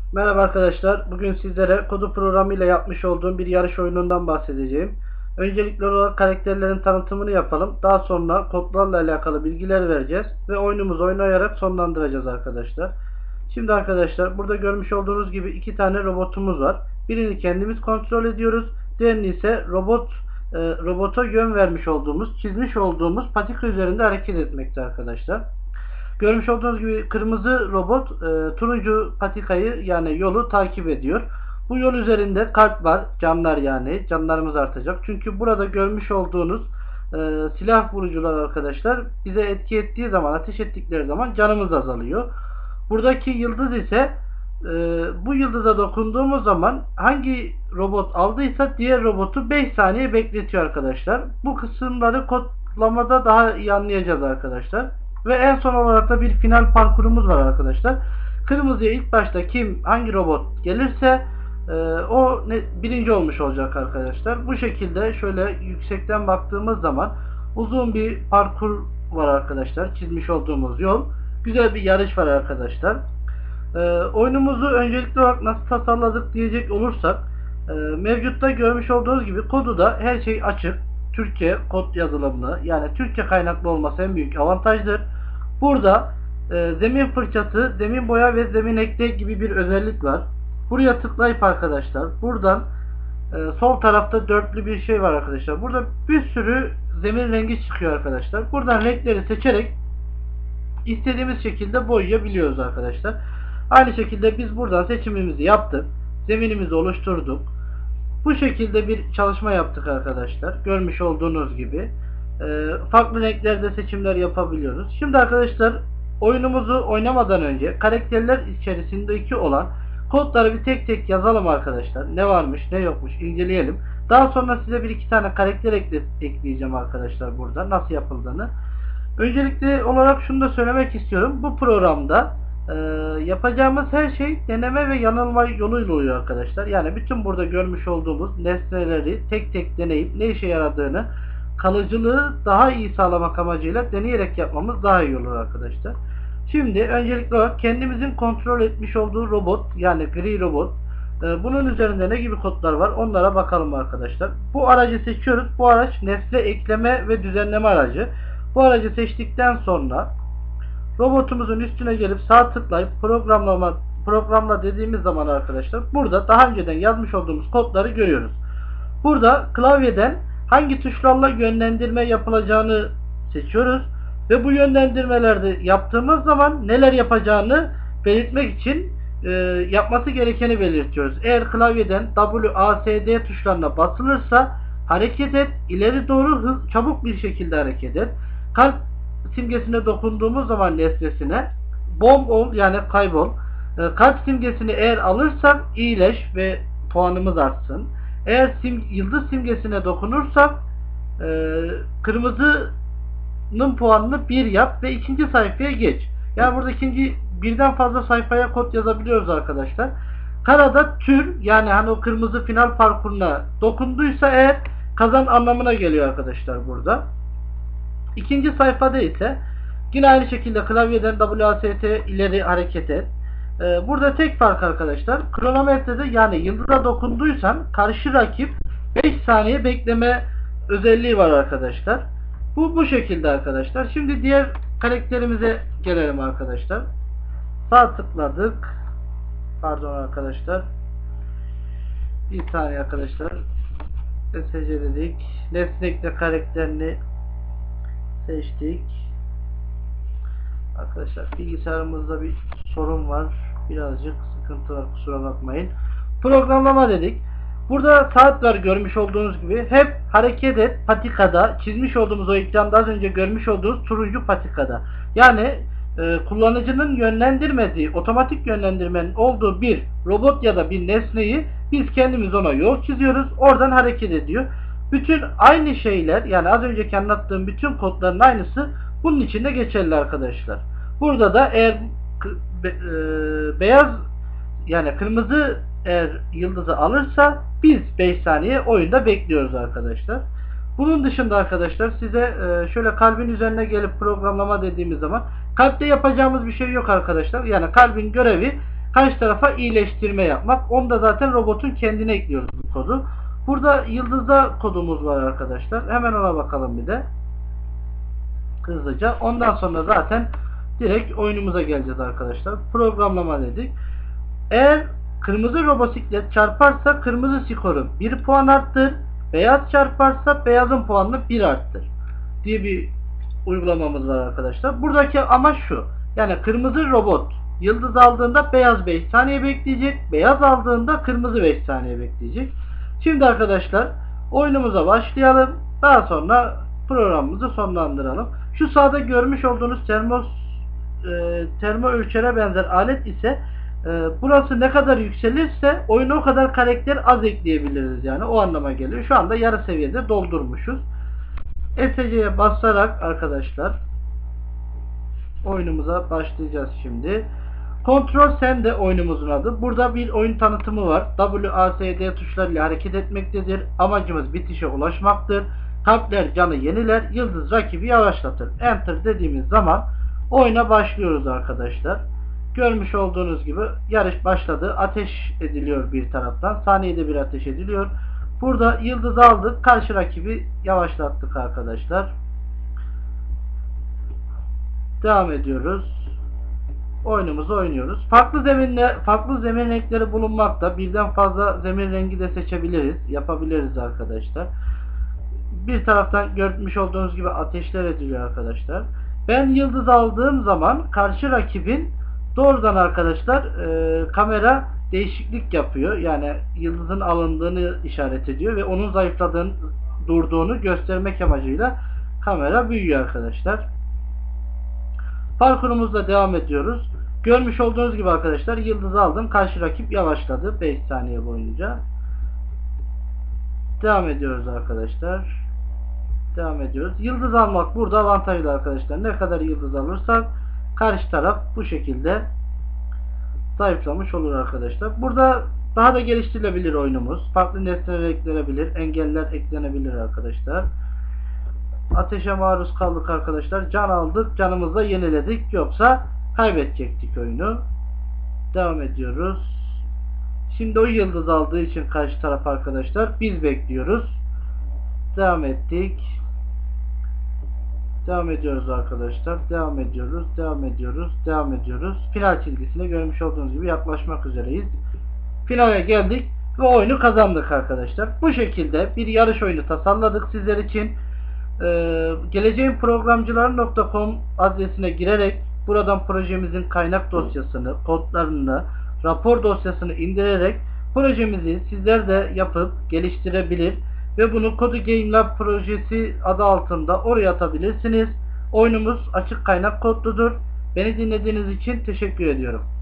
Merhaba arkadaşlar. Bugün sizlere kodu programı ile yapmış olduğum bir yarış oyunundan bahsedeceğim. Öncelikli olarak karakterlerin tanıtımını yapalım. Daha sonra kodlarla alakalı bilgiler vereceğiz ve oyunumuzu oynayarak sonlandıracağız arkadaşlar. Şimdi arkadaşlar burada görmüş olduğunuz gibi iki tane robotumuz var. Birini kendimiz kontrol ediyoruz. Diğerini ise robota yön vermiş olduğumuz, çizmiş olduğumuz patika üzerinde hareket etmekte arkadaşlar. Görmüş olduğunuz gibi kırmızı robot turuncu patikayı yani yolu takip ediyor. Bu yol üzerinde kalp var, canlar yani canlarımız artacak. Çünkü burada görmüş olduğunuz silah vurucular arkadaşlar bize etki ettiği zaman, ateş ettikleri zaman canımız azalıyor. Buradaki yıldız ise bu yıldıza dokunduğumuz zaman hangi robot aldıysa diğer robotu 5 saniye bekletiyor arkadaşlar. Bu kısımları kodlamada daha iyi anlayacağız arkadaşlar. Ve en son olarak da bir final parkurumuz var arkadaşlar. Kırmızıya ilk başta hangi robot gelirse birinci olmuş olacak arkadaşlar. Bu şekilde şöyle yüksekten baktığımız zaman uzun bir parkur var arkadaşlar. Çizmiş olduğumuz yol. Güzel bir yarış var arkadaşlar. Oyunumuzu öncelikli olarak nasıl tasarladık diyecek olursak mevcutta görmüş olduğunuz gibi kodu da her şey açık. Türkçe kod yazılımlı, yani Türkçe kaynaklı olması en büyük avantajdır. Burada zemin fırçası, zemin boya ve zemin ekle gibi bir özellik var. Buraya tıklayıp arkadaşlar buradan sol tarafta dörtlü bir şey var arkadaşlar. Burada bir sürü zemin rengi çıkıyor arkadaşlar. Buradan renkleri seçerek istediğimiz şekilde boyayabiliyoruz arkadaşlar. Aynı şekilde biz buradan seçimimizi yaptık. Zeminimizi oluşturduk. Bu şekilde bir çalışma yaptık arkadaşlar. Görmüş olduğunuz gibi. Farklı renklerde seçimler yapabiliyoruz. Şimdi arkadaşlar oyunumuzu oynamadan önce karakterler içerisindeki olan kodları bir tek tek yazalım arkadaşlar. Ne varmış ne yokmuş inceleyelim. Daha sonra size bir iki tane karakter ekleyeceğim arkadaşlar burada nasıl yapıldığını. Öncelikli olarak şunu da söylemek istiyorum. Bu programda yapacağımız her şey deneme ve yanılma yoluyla oluyor arkadaşlar. Yani bütün burada görmüş olduğumuz nesneleri tek tek deneyip ne işe yaradığını, kalıcılığı daha iyi sağlamak amacıyla deneyerek yapmamız daha iyi olur arkadaşlar. Şimdi öncelikli olarak kendimizin kontrol etmiş olduğu robot, yani gri robot, bunun üzerinde ne gibi kodlar var onlara bakalım arkadaşlar. Bu aracı seçiyoruz. Bu araç nesne ekleme ve düzenleme aracı. Bu aracı seçtikten sonra robotumuzun üstüne gelip sağ tıklayıp programla dediğimiz zaman arkadaşlar burada daha önceden yazmış olduğumuz kodları görüyoruz. Burada klavyeden hangi tuşlarla yönlendirme yapılacağını seçiyoruz ve bu yönlendirmelerde yaptığımız zaman neler yapacağını belirtmek için yapması gerekeni belirtiyoruz. Eğer klavyeden WASD tuşlarına basılırsa hareket et, ileri doğru çabuk bir şekilde hareket et. Kalp simgesine dokunduğumuz zaman nesnesine bomb ol, yani kaybol. Kalp simgesini eğer alırsak iyileş ve puanımız artsın. Eğer yıldız simgesine dokunursak kırmızının puanını 1 yap ve ikinci sayfaya geç. Yani burada birden fazla sayfaya kod yazabiliyoruz arkadaşlar. Karada tür, yani hani o kırmızı final parkuruna dokunduysa eğer kazan anlamına geliyor arkadaşlar burada. İkinci sayfada ise yine aynı şekilde klavyeden WASD ileri hareket et. Burada tek fark arkadaşlar, kronometrede yani yıldıza dokunduysan karşı rakip 5 saniye bekleme özelliği var arkadaşlar. Bu şekilde arkadaşlar. Şimdi diğer karakterimize gelelim arkadaşlar. Sağ tıkladık. Pardon arkadaşlar. Bir saniye arkadaşlar. SC dedik. Nesne karakterini seçtik. Arkadaşlar bilgisayarımızda bir sorun var. Birazcık sıkıntı var, kusura bakmayın. Programlama dedik. Burada saat var görmüş olduğunuz gibi. Hep hareket et patikada. Çizmiş olduğumuz o ekranda az önce görmüş olduğunuz turuncu patikada. Yani kullanıcının yönlendirmediği, otomatik yönlendirmenin olduğu bir robot ya da bir nesneyi biz kendimiz ona yol çiziyoruz. Oradan hareket ediyor. Bütün aynı şeyler, yani az önceki anlattığım bütün kodların aynısı bunun içinde geçerli arkadaşlar. Burada da eğer beyaz, yani kırmızı eğer yıldızı alırsa biz 5 saniye oyunda bekliyoruz arkadaşlar. Bunun dışında arkadaşlar size şöyle kalbin üzerine gelip programlama dediğimiz zaman kalpte yapacağımız bir şey yok arkadaşlar. Yani kalbin görevi karşı tarafa iyileştirme yapmak. Onu da zaten robotun kendine ekliyoruz bu kodu. Burada yıldızda kodumuz var arkadaşlar. Hemen ona bakalım bir de. Hızlıca. Ondan sonra zaten direkt oyunumuza geleceğiz arkadaşlar. Programlama dedik. Eğer kırmızı robosiklet çarparsa kırmızı skoru 1 puan arttır. Beyaz çarparsa beyazın puanını 1 arttır diye bir uygulamamız var arkadaşlar. Buradaki amaç şu. Yani kırmızı robot yıldız aldığında beyaz 5 saniye bekleyecek. Beyaz aldığında kırmızı 5 saniye bekleyecek. Şimdi arkadaşlar oyunumuza başlayalım. Daha sonra programımızı sonlandıralım. Şu sağda görmüş olduğunuz termo ölçere benzer alet ise burası ne kadar yükselirse oyuna o kadar karakter az ekleyebiliriz, yani o anlama geliyor. Şu anda yarı seviyede doldurmuşuz. ESC'ye basarak arkadaşlar oyunumuza başlayacağız şimdi. Kontrol Sende oyunumuzun adı. Burada bir oyun tanıtımı var. WASD tuşlarıyla hareket etmektedir. Amacımız bitişe ulaşmaktır. Kalpler canı yeniler. Yıldız rakibi yavaşlatır. Enter dediğimiz zaman oyuna başlıyoruz arkadaşlar. Görmüş olduğunuz gibi yarış başladı. Ateş ediliyor bir taraftan. Saniyede bir ateş ediliyor. Burada yıldız aldık. Karşı rakibi yavaşlattık arkadaşlar. Devam ediyoruz. Oyunumuzu oynuyoruz. Farklı zemin renkleri bulunmakta. Birden fazla zemin rengi de seçebiliriz. Yapabiliriz arkadaşlar. Bir taraftan görmüş olduğunuz gibi ateşler ediliyor arkadaşlar. Ben yıldız aldığım zaman karşı rakibin doğrudan arkadaşlar kamera değişiklik yapıyor. Yani yıldızın alındığını işaret ediyor ve onun zayıfladığını, durduğunu göstermek amacıyla kamera büyüyor arkadaşlar. Parkurumuzla devam ediyoruz. Görmüş olduğunuz gibi arkadaşlar yıldız aldım. Karşı rakip yavaşladı 5 saniye boyunca. Devam ediyoruz arkadaşlar. Devam ediyoruz. Yıldız almak burada avantajlı arkadaşlar. Ne kadar yıldız alırsak karşı taraf bu şekilde zayıflamış olur arkadaşlar. Burada daha da geliştirilebilir oyunumuz. Farklı nesneler eklenebilir. Engeller eklenebilir arkadaşlar. Ateşe maruz kaldık arkadaşlar. Can aldık. Canımızı da yeniledik. Yoksa kaybedecektik oyunu. Devam ediyoruz. Şimdi o yıldız aldığı için karşı taraf arkadaşlar biz bekliyoruz. Devam ettik. Devam ediyoruz arkadaşlar. Devam ediyoruz. Devam ediyoruz. Devam ediyoruz. Final çizgisine görmüş olduğunuz gibi yaklaşmak üzereyiz. Finale geldik ve oyunu kazandık arkadaşlar. Bu şekilde bir yarış oyunu tasarladık sizler için. geleceğinprogramcıları.com adresine girerek buradan projemizin kaynak dosyasını, kodlarını, rapor dosyasını indirerek projemizi sizler de yapıp geliştirebilir ve bunu Kodu Game Lab projesi adı altında oraya atabilirsiniz. Oyunumuz açık kaynak kodludur. Beni dinlediğiniz için teşekkür ediyorum.